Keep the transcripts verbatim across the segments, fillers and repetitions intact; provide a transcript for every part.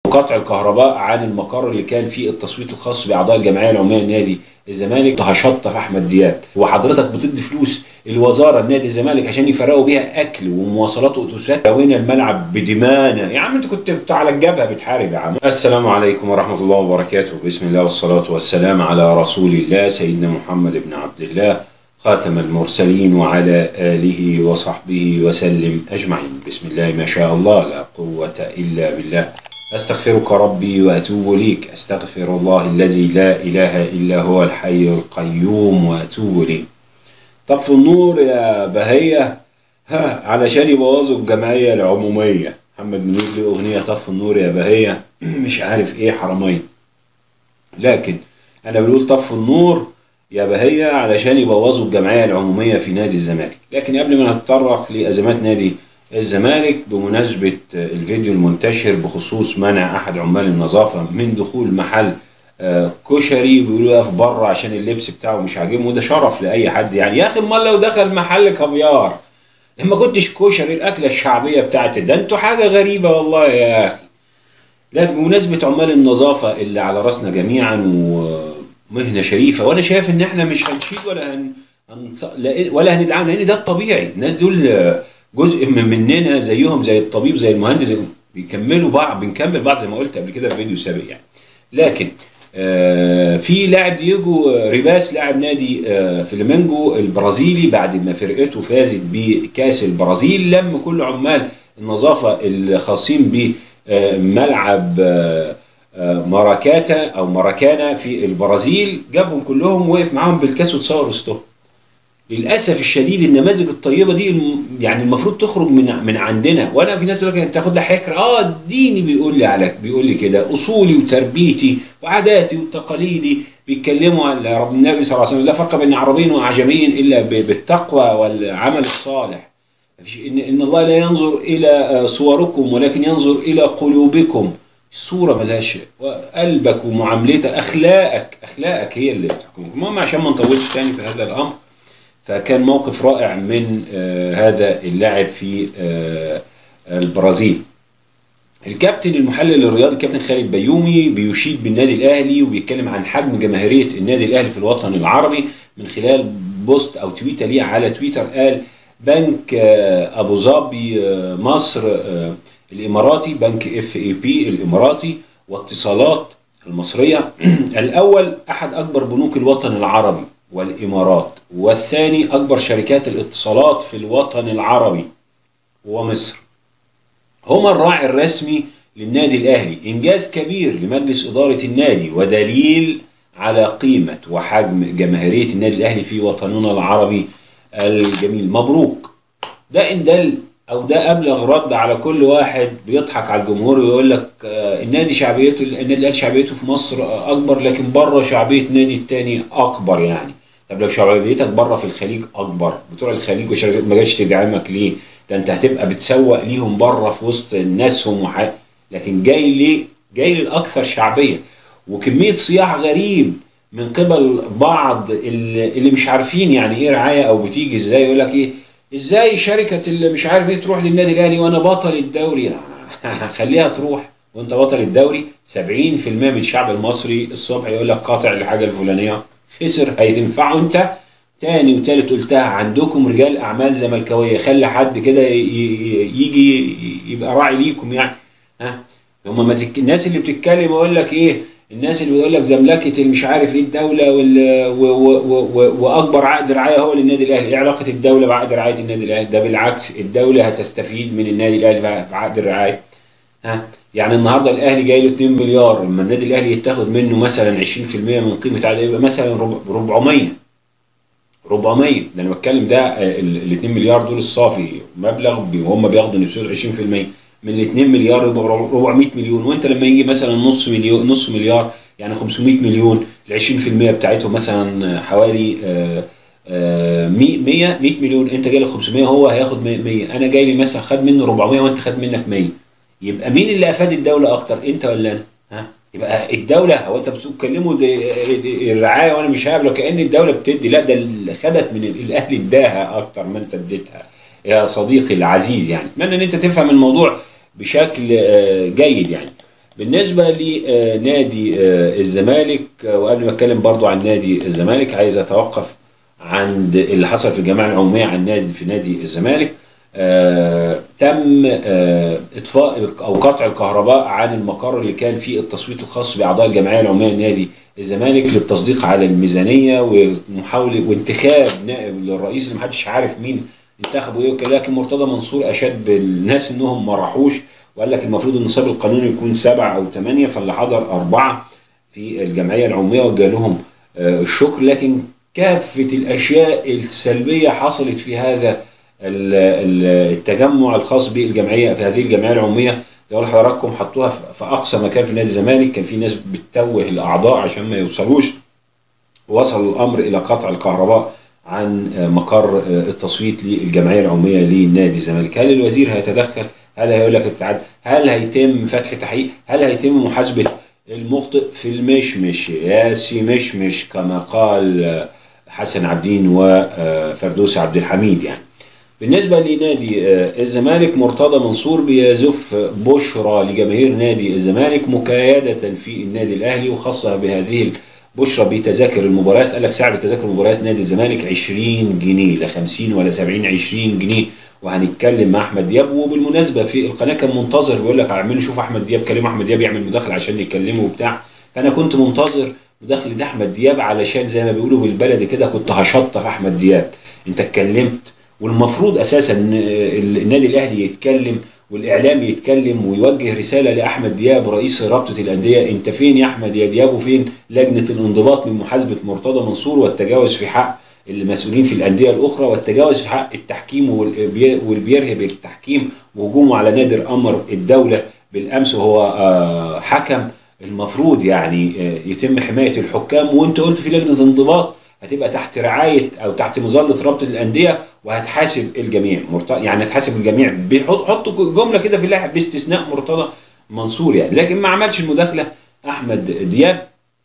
قطع الكهرباء عن المقر اللي كان فيه التصويت الخاص باعضاء الجمعيه العموميه لنادي الزمالك هشطف احمد دياب، وحضرتك بتدي فلوس الوزاره لنادي الزمالك عشان يفرقوا بيها اكل ومواصلات واتوبيسات، لوينا الملعب بدمانه. يا عم انت كنت على الجبهه بتحارب يا عم. السلام عليكم ورحمه الله وبركاته، بسم الله والصلاه والسلام على رسول الله سيدنا محمد بن عبد الله خاتم المرسلين وعلى آله وصحبه وسلم أجمعين. بسم الله ما شاء الله لا قوة إلا بالله. أستغفرك ربي وأتوب إليك، أستغفر الله الذي لا إله إلا هو الحي القيوم وأتوب إليه. طفوا النور يا بهية ها علشان يبوظوا الجمعية العمومية. محمد منير له أغنية طفوا النور يا بهية مش عارف إيه حرامين، لكن أنا بقول طفوا النور يا بهية علشان يبوظوا الجمعية العمومية في نادي الزمالك. لكن قبل ما نتطرق لأزمات نادي الزمالك، بمناسبة الفيديو المنتشر بخصوص منع أحد عمال النظافة من دخول محل كشري، بيقولوا يقف بره عشان اللبس بتاعه مش عاجبهم، وده شرف لأي حد يعني. يا أخي امال لو دخل محل كافيار لما كنتش كشري الأكلة الشعبية بتاعتي ده، انتوا حاجة غريبة والله يا أخي. لكن بمناسبة عمال النظافة اللي على رأسنا جميعا و مهنة شريفة، وانا شايف ان احنا مش هنشيل ولا هن... هن... ولا هندعم، لان ده الطبيعي. الناس دول جزء من مننا زيهم زي الطبيب زي المهندس، بيكملوا بعض، بنكمل بعض زي ما قلت قبل كده في فيديو سابق يعني. لكن آه في لاعب دييجو ريباس لاعب نادي آه فلامينجو البرازيلي، بعد ما فرقته فازت بكاس البرازيل، لم كل عمال النظافة الخاصين بملعب آه ماراكاتا او ماراكانا في البرازيل، جابهم كلهم وقف معاهم بالكاس وتصور وسطهم. للاسف الشديد النماذج الطيبه دي يعني المفروض تخرج من من عندنا. وانا في ناس تقول لك انت تاخد ده حكر، اه ديني بيقول لي عليك، بيقول لي كده، اصولي وتربيتي وعاداتي وتقاليدي بيتكلموا على رب النبي صلى الله عليه وسلم، لا فرق بين عربي وعجمي الا بالتقوى والعمل الصالح. ان ان الله لا ينظر الى صوركم ولكن ينظر الى قلوبكم. الصورة ملهاش، قلبك ومعاملتك اخلاقك اخلاقك هي اللي بتحكمك. المهم عشان ما نطولش تاني في هذا الامر، فكان موقف رائع من آه هذا اللاعب في آه البرازيل. الكابتن المحلل الرياضي الكابتن خالد بيومي بيشيد بالنادي الاهلي وبيتكلم عن حجم جماهيريه النادي الاهلي في الوطن العربي من خلال بوست او تويته ليه على تويتر. قال بنك آه ابو ظبي آه مصر آه الاماراتي، بنك اف اي بي الاماراتي، واتصالات المصريه الاول احد اكبر بنوك الوطن العربي والامارات، والثاني اكبر شركات الاتصالات في الوطن العربي ومصر، هما الراعي الرسمي للنادي الاهلي. انجاز كبير لمجلس اداره النادي ودليل على قيمه وحجم جماهيريه النادي الاهلي في وطننا العربي الجميل. مبروك. ده ان دل او ده ابلغ رد على كل واحد بيضحك على الجمهور ويقول لك آه النادي شعبيته النادي الاهلي شعبيته في مصر اكبر، لكن بره شعبيه نادي التاني اكبر يعني. طب لو شعبيتك بره في الخليج اكبر، بتوع الخليج وشركات ما جاتش تدعمك ليه؟ ده انت هتبقى بتسوق ليهم بره في وسط ناسهم وح... لكن جاي ليه؟ جاي للاكثر شعبيه. وكميه صياح غريب من قبل بعض اللي, اللي مش عارفين يعني ايه رعايه او بتيجي ازاي، يقول لك ايه ازاي شركه اللي مش عارف ايه تروح للنادي الاهلي وانا بطل الدوري. خليها تروح وانت بطل الدوري. سبعين في المية من الشعب المصري الصبح يقول لك قاطع الحاجه الفلانيه، خسر هيتنفعه انت. تاني وتالت قلتها، عندكم رجال اعمال زملكاويه، خلي حد كده يجي يبقى راعي ليكم يعني. ها هم ما تك... الناس اللي بتتكلم يقول لك ايه، الناس اللي بيقول لك زملكه اللي مش عارف ايه الدوله وال... و... و... و... واكبر عقد رعايه هو للنادي الاهلي. ايه علاقه الدوله بعقد رعايه النادي الاهلي؟ ده بالعكس، الدوله هتستفيد من النادي الاهلي في عقد الرعايه. ها يعني النهارده الاهلي جاي له اتنين مليار، لما النادي الاهلي يتاخد منه مثلا عشرين في المية من قيمه عقد يبقى مثلا ربعمية ربعمية. ده انا بتكلم ده ال اتنين مليار دول الصافي مبلغ وهم بياخدوا نفسهم عشرين في المية من ال اتنين مليار يبقى ربعمية مليون. وانت لما يجي مثلا نص مليون نص مليار يعني خمسمية مليون، ال عشرين في المية بتاعتهم مثلا حوالي آآ آآ مية مليون، انت جاي لك خمسمية هو هياخد مية، انا جاي لي مثلا خد منه ربعمية وانت خد منك مية، يبقى مين اللي افاد الدوله اكتر، انت ولا انا؟ ها يبقى الدوله، هو انت بتتكلموا الرعايه وانا مش هقبله كأن الدوله بتدي، لا ده اللي خدت من الاهلي اداها اكتر ما انت اديتها يا صديقي العزيز يعني. اتمنى ان انت تفهم الموضوع بشكل جيد يعني. بالنسبه لنادي الزمالك، وقبل ما اتكلم برضو عن نادي الزمالك عايز اتوقف عند اللي حصل في الجمعيه العموميه عن نادي في نادي الزمالك. آه تم آه اطفاء او قطع الكهرباء عن المقر اللي كان فيه التصويت الخاص باعضاء الجمعيه العموميه لنادي الزمالك للتصديق على الميزانيه ومحاوله وانتخاب نائب للرئيس اللي محدش عارف مين انتخبوا ايه. لكن مرتضى منصور اشاد بالناس انهم ما راحوش، وقال لك المفروض النصاب القانوني يكون سبعه او ثمانيه، فاللي حضر اربعه في الجمعيه العموميه وجه لهم آه الشكر. لكن كافه الاشياء السلبيه حصلت في هذا التجمع الخاص بالجمعيه في هذه الجمعيه العموميه. يقول لحضراتكم حطوها في اقصى مكان في نادي الزمالك، كان في ناس بتتوه الاعضاء عشان ما يوصلوش، وصل الامر الى قطع الكهرباء عن مقر التصويت للجمعيه العموميه لنادي الزمالك. هل الوزير هيتدخل؟ هل هيقول لك تتعاد؟ هل هيتم فتح تحقيق؟ هل هيتم محاسبه المخطئ في المشمش يا سي مشمش كما قال حسن عبدين وفردوس عبد الحميد؟ يعني بالنسبة لنادي الزمالك، مرتضى منصور بيزف بشرى لجماهير نادي الزمالك مكايدة في النادي الأهلي، وخاصة بهذه البشرى بتذاكر المباريات. قال لك سعر تذاكر مباريات نادي الزمالك عشرين جنيه، لا خمسين ولا سبعين، عشرين جنيه. وهنتكلم مع أحمد دياب. وبالمناسبة في القناة كان منتظر بيقول لك اعملوا شوف أحمد دياب، كلموا أحمد دياب يعمل مداخلة عشان يتكلموا وبتاع. فأنا كنت منتظر مداخلة أحمد دياب علشان زي ما بيقولوا بالبلدي كده كنت هشطف أحمد دياب. أنت اتكلمت، والمفروض اساسا ان النادي الاهلي يتكلم والاعلام يتكلم ويوجه رساله لاحمد دياب رئيس رابطه الانديه. انت فين يا احمد يا دياب؟ وفين لجنه الانضباط من محاسبه مرتضى منصور والتجاوز في حق المسؤولين في الانديه الاخرى والتجاوز في حق التحكيم والبيرهب التحكيم وهجومه على نادر امر الدوله بالامس وهو حكم؟ المفروض يعني يتم حمايه الحكام. وانت قلت في لجنه انضباط هتبقى تحت رعايه او تحت مظله رابطه الانديه وهتحاسب الجميع. يعني هتحاسب الجميع، بيحطوا جمله كده في اللائحه باستثناء مرتضى منصور يعني. لكن ما عملش المداخله احمد دياب.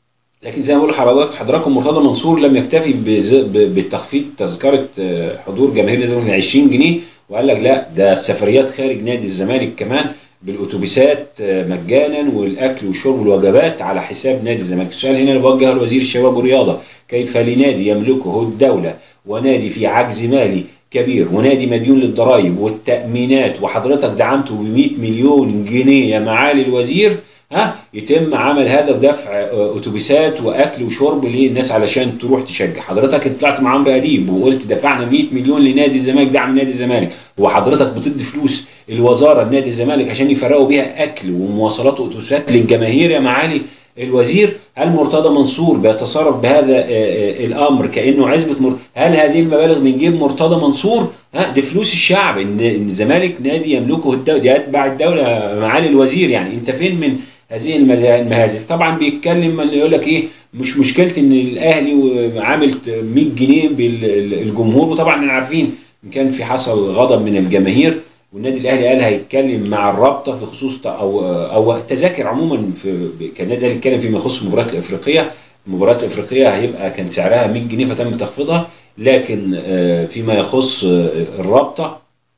لكن زي ما بقول لحضرتك حضراتكم مرتضى منصور لم يكتفي بالتخفيض تذكره حضور جماهير الزمالك عشرين جنيه، وقال لك لا ده السفريات خارج نادي الزمالك كمان بالاتوبيسات مجانا والاكل والشرب والوجبات على حساب نادي الزمالك. السؤال هنا اللي بوجهه لوزير الشباب والرياضه، كيف لنادي يملكه الدوله ونادي في عجز مالي كبير ونادي مديون للضرائب والتامينات وحضرتك دعمته ب مئة مليون جنيه يا معالي الوزير، ها يتم عمل هذا بدفع اتوبيسات واكل وشرب للناس علشان تروح تشجع؟ حضرتك طلعت مع عمرو اديب وقلت دفعنا مئة مليون لنادي الزمالك دعم نادي الزمالك، وحضرتك بتدي فلوس الوزاره لنادي الزمالك عشان يفرقوا بيها اكل ومواصلات واتوبيسات للجماهير يا معالي الوزير؟ هل مرتضى منصور بيتصرف بهذا الامر كانه عزبه مر... هل هذه المبالغ من جيب مرتضى منصور؟ ها دي فلوس الشعب، ان الزمالك نادي يملكه الدوله، دي يتبع الدوله معالي الوزير. يعني انت فين من هذه المهازل؟ طبعا بيتكلم اللي يقول لك ايه مش مشكله ان الاهلي عامل مئة جنيه بالجمهور. وطبعا احنا عارفين ان كان في حصل غضب من الجماهير والنادي الاهلي قال هيتكلم مع الرابطه في خصوص او او التذاكر عموما. في كان النادي الاهلي اتكلم فيما يخص المباريات الافريقيه. المباريات الافريقيه هيبقى كان سعرها مئة جنيه فتم تخفيضها، لكن فيما يخص الرابطه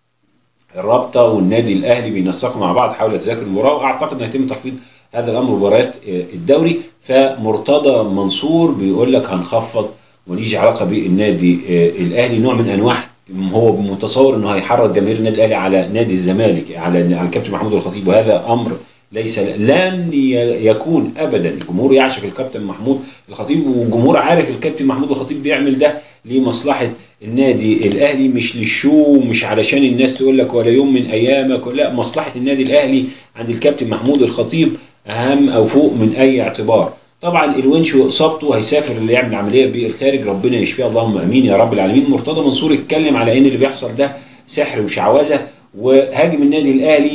الرابطه والنادي الاهلي بينسقوا مع بعض حول تذاكر المباراه، واعتقد ان هيتم تخفيض هذا الامر مباريات الدوري. فمرتضى منصور بيقول لك هنخفض ونيجي علاقه بالنادي الاهلي، نوع من انواع هو متصور انه هيحرض جماهير النادي الاهلي على نادي الزمالك على على الكابتن محمود الخطيب، وهذا امر ليس لن يكون ابدا. الجمهور يعشق الكابتن محمود الخطيب، والجمهور عارف الكابتن محمود الخطيب بيعمل ده لمصلحه النادي الاهلي مش للشو، مش علشان الناس تقول لك ولا يوم من ايامك، لا، مصلحه النادي الاهلي عند الكابتن محمود الخطيب اهم او فوق من اي اعتبار. طبعا الونش واصابته هيسافر اللي يعمل عمليه بالخارج، ربنا يشفيه اللهم امين يا رب العالمين. مرتضى منصور اتكلم على ان اللي بيحصل ده سحر وشعوذه، وهاجم النادي الاهلي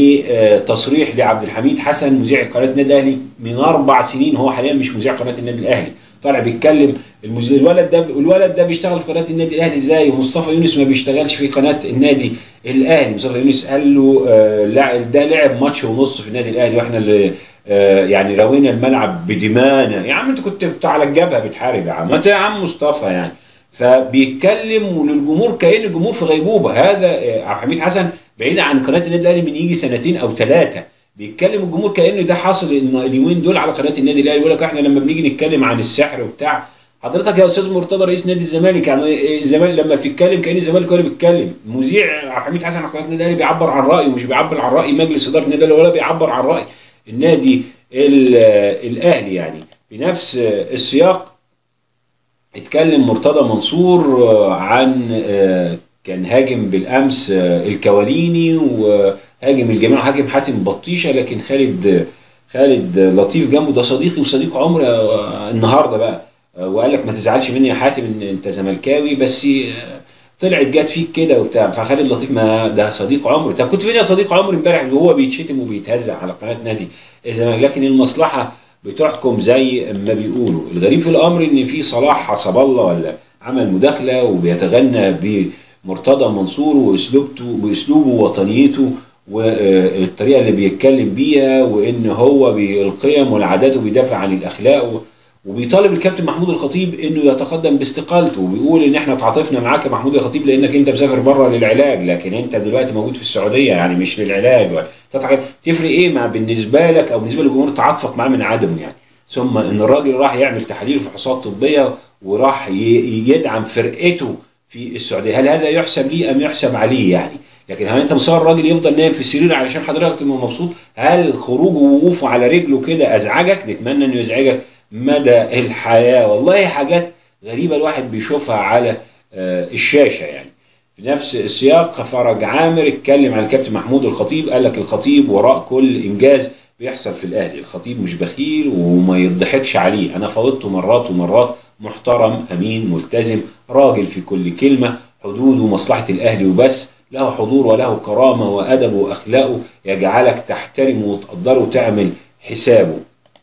لتصريح لعبد الحميد حسن مذيع قناه النادي الاهلي من اربع سنين، هو حاليا مش مذيع قناه النادي الاهلي، طالع بيتكلم الولد ده الولد ده بيشتغل في قناه النادي الاهلي ازاي؟ ومصطفى يونس ما بيشتغلش في قناه النادي الاهلي. مصطفى يونس قال له آه ده لعب ماتش ونص في النادي الاهلي واحنا اللي آه يعني روينا الملعب بدمانا. يا عم انت كنت على الجبهه بتحارب يا عم، انت يا عم مصطفى يعني. فبيتكلم وللجمهور كأن الجمهور في غيبوبه. هذا عبد الحميد حسن بعيد عن قناه النادي الاهلي من يجي سنتين او ثلاثه، بيتكلم الجمهور كانه ده حاصل ان اليومين دول على قناه النادي الاهلي، يقول لك احنا لما بنيجي نتكلم عن السحر وبتاع، حضرتك يا استاذ مرتضى رئيس نادي الزمالك يعني الزمالك لما بتتكلم كان الزمالك هو اللي بيتكلم، مذيع عبد الحميد حسن على قناه النادي الاهلي بيعبر عن رايه، مش بيعبر عن راي مجلس اداره النادي الاهلي ولا بيعبر عن راي النادي الاهلي. يعني في نفس السياق اتكلم مرتضى منصور عن كان هاجم بالامس الكواليني وهاجم الجماعه، هاجم حاتم بطيشه، لكن خالد خالد لطيف جنبه ده صديقي وصديق عمري النهارده بقى، وقال لك ما تزعلش مني يا حاتم ان انت زملكاوي بس طلعت جت فيك كده وبتاع. فخالد لطيف ما ده صديق عمري، طب كنت فين يا صديق عمري امبارح وهو بيتشتم وبيتهزق على قناه نادي الزمالك؟ لكن المصلحه بتحكم زي ما بيقولوا. الغريب في الامر ان في صلاح حسب الله ولا عمل مداخله وبيتغنى بمرتضى منصور واسلوبته باسلوبه ووطنيته والطريقه اللي بيتكلم بيها، وان هو بالقيم والعادات وبيدافع عن الاخلاق، وبيطالب الكابتن محمود الخطيب انه يتقدم باستقالته، وبيقول ان احنا تعاطفنا معاك يا محمود الخطيب لانك انت مسافر بره للعلاج، لكن انت دلوقتي موجود في السعوديه يعني مش للعلاج. تفرق ايه مع بالنسبه لك او بالنسبه للجمهور تعاطفك معاه من عدمه يعني؟ ثم ان الراجل راح يعمل تحاليل وفحوصات طبيه وراح يدعم فرقته في السعوديه، هل هذا يحسب ليه ام يحسب عليه يعني؟ لكن هل انت مصور الراجل يفضل نايم في السرير علشان حضرتك تبقى مبسوط؟ هل خروجه ووقوفه على رجله كده ازعجك؟ نتمنى انه يزعجك مدى الحياه. والله حاجات غريبه الواحد بيشوفها على الشاشه يعني. في نفس السياق فرج عامر اتكلم عن الكابتن محمود الخطيب، قال لك الخطيب وراء كل انجاز بيحصل في الاهلي، الخطيب مش بخيل وما يضحكش عليه، انا فوضته مرات ومرات، محترم امين ملتزم راجل في كل كلمه، حدوده مصلحه الاهلي وبس، له حضور وله كرامه وادب واخلاقه يجعلك تحترمه وتقدره وتعمل حسابه.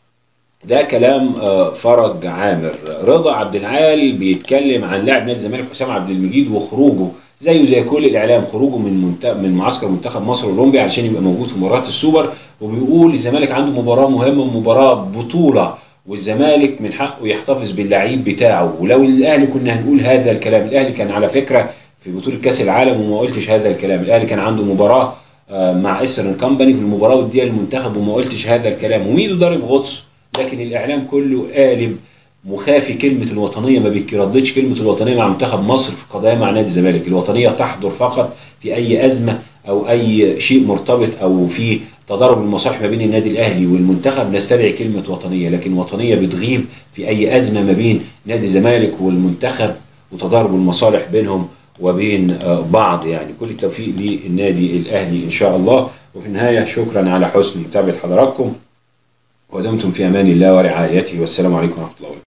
ده كلام فرج عامر. رضا عبد العال بيتكلم عن لاعب نادي الزمالك حسام عبد المجيد وخروجه زيه زي كل الاعلام، خروجه من منت... من معسكر منتخب مصر الاولمبي علشان يبقى موجود في مباراه السوبر، وبيقول الزمالك عنده مباراه مهمه ومباراه بطوله والزمالك من حقه يحتفظ باللعيب بتاعه. ولو الاهلي كنا هنقول هذا الكلام، الاهلي كان على فكره في بطوله كاس العالم وما قلتش هذا الكلام، الاهلي كان عنده مباراه مع ايسترن كامباني في المباراه والديه للمنتخب وما قلتش هذا الكلام، وميدو ضارب غطس، لكن الاعلام كله قالب مخافي كلمه الوطنيه، ما بيرددش كلمه الوطنيه مع منتخب مصر في قضايا مع نادي الزمالك. الوطنيه تحضر فقط في اي ازمه او اي شيء مرتبط او في تضارب المصالح ما بين النادي الاهلي والمنتخب نستدعي كلمه وطنيه، لكن وطنيه بتغيب في اي ازمه ما بين نادي الزمالك والمنتخب وتضارب المصالح بينهم وبين بعض. يعني كل التوفيق للنادي الاهلي ان شاء الله. وفي النهايه شكرا على حسن متابعه حضراتكم، ودمتم في امان الله ورعايته، والسلام عليكم ورحمه الله.